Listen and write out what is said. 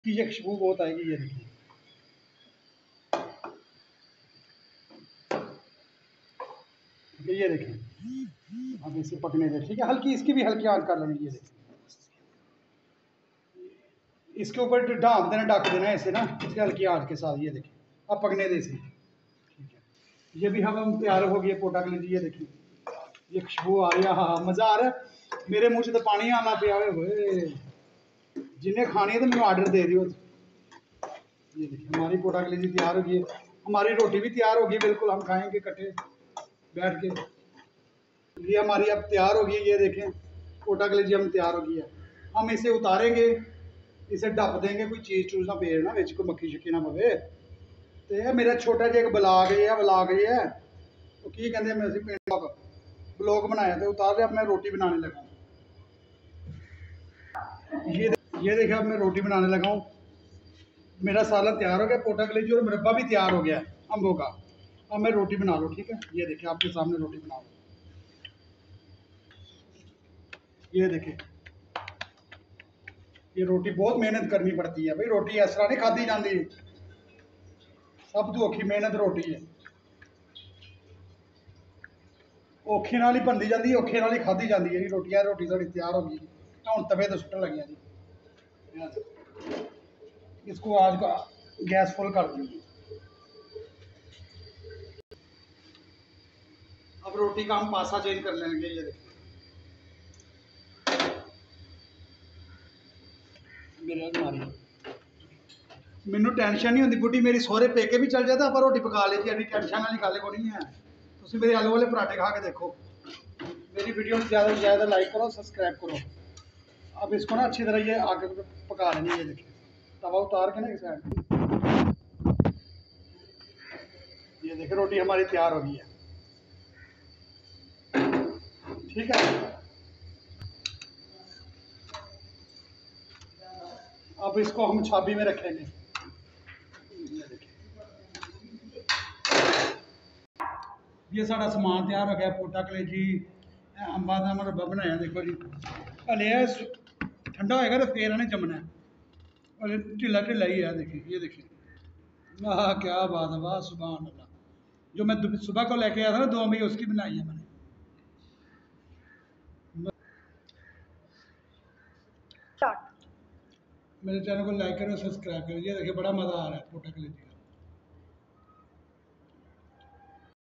की ये खुशबू बहुत आएगी। ये देखिए, ये देखें, अब इसे पकने दें। ठीक है, हल्की इसकी भी हल्की आंच कर लेंगे। ये देखें, इसके ऊपर ढाँप देना, ढक देना है इसे ना, इसके हल्की आंच के साथ। ये देखें, अब पकने दे इसे। ठीक है, ये भी हम तैयार हो गई पोटा कलेजी। ये देखिए, ये खुशबू आ रही है। हाँ, मज़ा आ रहा है, मेरे मुँह से तो पानी आना पे आए हुए। जिन्हें खानी है तो मैंने ऑर्डर दे दियो। ये देखिए, हमारी पोटा कलेजी तैयार हो गई है। हमारी रोटी भी तैयार होगी, बिल्कुल हम खाएंगे इकट्ठे बैठ के। ये हमारी अब तैयार होगी। ये देखें, पोटा कलेजी हम तैयार हो गई है। हम इसे उतारेंगे, इसे ढप देंगे, कोई चीज़ चूज़ ना पेड़ ना बिच, कोई मक्खी शक्की ना पवे। तो यह मेरा छोटा जिहा एक ब्लॉग है तो की कहते मैं पिंड ब्लॉग बनाया तो उतार के अब मैं रोटी बनाने लगा। ये देखिए, अब मैं रोटी बनाने लगा हूँ। मेरा सालन तैयार हो गया, पोटा कलेजी और मुरब्बा भी तैयार हो गया है अम्बों का। अब मैं रोटी बना लूँ। ठीक है, ये देखिए, आपके सामने रोटी बना लूँ। ये देखिए, ये रोटी बहुत मेहनत करनी पड़ती है भाई, रोटी इस तरह नहीं खाधी जाती, सब तो औखी मेहनत रोटी है। औखे नाल ही बनती जाती, औखे नाल ही खाधी जाती है जी रोटी। रोटी साड़ी तैयार हो गई, हम तवे तो सुट्टन लगे जी। इसको आज का गैस फुल कर दी। अब रोटी का हम पासा चेंज कर लेंगे। ये देखिए, मेरे अलमारी मैनू टेंशन नहीं होती बुढ़ी मेरी, सोहरे पेके भी चल जाता पर रोटी पका लेती है, टेंशन वाली गल को नहीं है। तुम मेरे आलू वाले पराठे खा के देखो। मेरी वीडियो में ज़्यादा से ज़्यादा लाइक करो, सब्सक्राइब करो। अब इसको ना अच्छी तरह ये आगे पका लेंगे। ये देखिए, तवा उतार के ना इस साइड, ये देखिए रोटी हमारी तैयार हो गई है। ठीक है, अब इसको हम छाबी में रखेंगे। ये देखिए, ये सारा समान तैयार हो गया, पोटा कलेजी अंबा का मुरब्बा बनाया। देखो जी, हले ठंडा होएगा तो फिर इन्हें जमना है, और ढिला ढिला ही है। देखिए, ये देखिए, वाह क्या बात है, वाह सुभान अल्लाह। जो मैं सुबह को लेके आया था ना 2 मई, उसकी बनाई है मैंने। मेरे चैनल को लाइक करो, सब्सक्राइब करो। ये देखिए, बड़ा मज़ा आ रहा है पोटा कलेजी का।